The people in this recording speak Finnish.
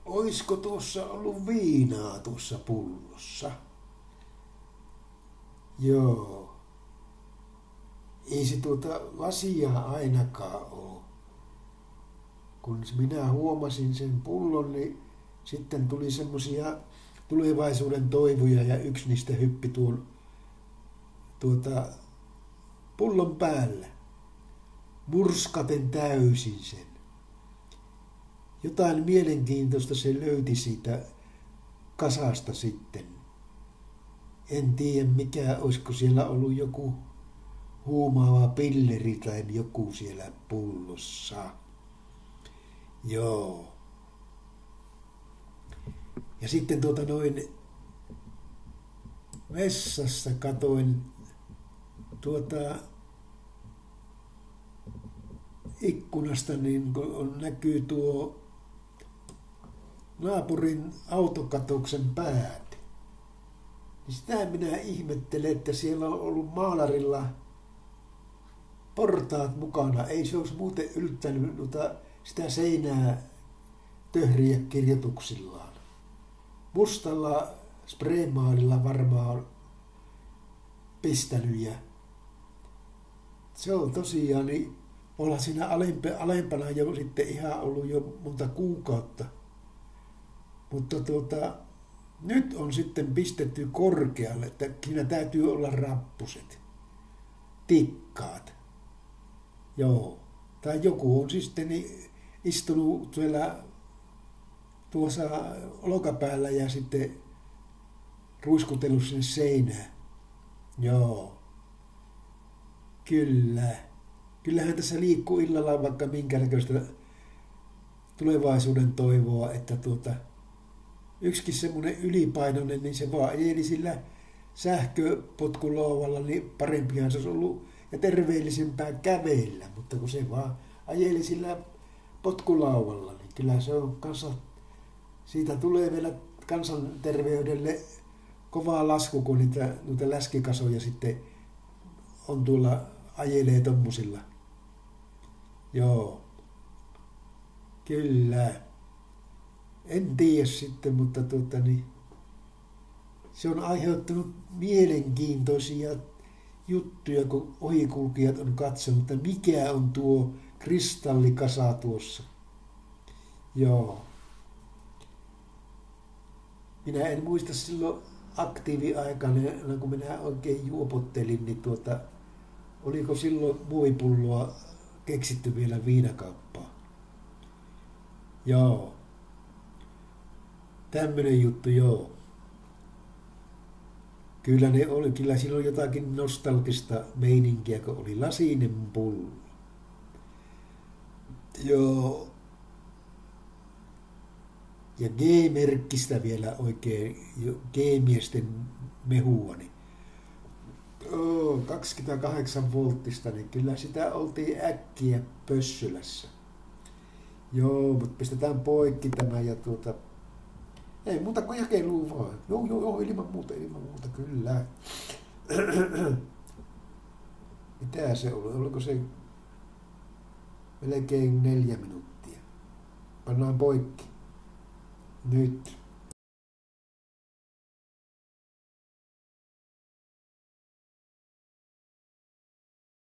oisko tuossa ollut viinaa tuossa pullossa? Joo. Ei se lasia ainakaan ole. Kun minä huomasin sen pullon, niin sitten tuli semmosia tulevaisuuden toivoja ja yksi niistä hyppi pullon päällä. Murskaten täysin sen. Jotain mielenkiintoista se löyti siitä kasasta sitten. En tiedä mikä, olisiko siellä ollut joku huumaava pilleri tai joku siellä pullossa. Joo. Ja sitten vessassa katoin ikkunasta, niin kun näkyy tuo naapurin autokatoksen päät. Niin sitä minä ihmettelen, että siellä on ollut maalarilla portaat mukana. Ei se olisi muuten yltänyt sitä seinää töhriä kirjoituksillaan. Mustalla spraymaalilla varmaan pistänyt ja se on tosiaan, niin olla siinä alempana jo sitten ihan ollut jo monta kuukautta. Mutta nyt on sitten pistetty korkealle, että siinä täytyy olla rappuset, tikkaat. Joo. Tai joku on sitten istunut tuossa olkapäällä ja sitten ruiskutellut sinne seinään. Joo. Kyllä. Kyllähän tässä liikkuu illalla vaikka minkäännäköistä tulevaisuuden toivoa, että yksikin semmoinen ylipainoinen, niin se vaan ajeli sillä sähköpotkulouvalla, niin parempihan se olisi ollut ja terveellisempää kävellä, mutta kun se vaan ajeli sillä potkulauvalla, niin kyllä se on kanssa, siitä tulee vielä kansanterveydelle kova lasku, kun noita läskikasoja sitten on tuolla, ajelee tommosilla. Joo. Kyllä. En tiedä sitten, mutta se on aiheuttanut mielenkiintoisia juttuja, kun ohikulkijat on katsonut, että mikä on tuo kristallikasa tuossa. Joo. Minä en muista silloin aktiiviaikana, kun minä oikein juopottelin, niin oliko silloin muovipulloa keksitty vielä viinakauppaa. Joo. Tämmönen juttu, joo. Kyllä siinä oli jotakin nostalgista meininkiä, kun oli lasinen pullo. Joo. Ja G-merkkistä vielä oikein, G-miesten mehua, niin 28 volttista, niin kyllä sitä oltiin äkkiä pössylässä. Joo, mutta pistetään poikki tämä ja ei muuta kuin jakeluun vaan. Joo, ilman muuta, kyllä. Mitä se oli? Oliko se melkein 4 minuuttia? Pannaan poikki. Nyt.